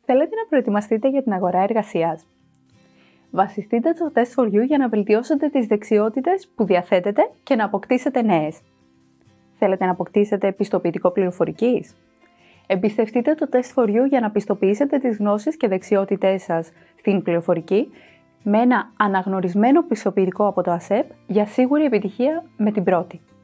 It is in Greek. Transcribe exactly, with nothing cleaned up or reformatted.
Θέλετε να προετοιμαστείτε για την αγορά εργασίας? Βασιστείτε στο τεστ φορ γιου για να βελτιώσετε τις δεξιότητες που διαθέτετε και να αποκτήσετε νέες. Θέλετε να αποκτήσετε πιστοποιητικό πληροφορικής? Εμπιστευτείτε το τεστ φορ γιου για να πιστοποιήσετε τις γνώσεις και δεξιότητές σας στην πληροφορική με ένα αναγνωρισμένο πιστοποιητικό από το ΑΣΕΠ για σίγουρη επιτυχία με την πρώτη.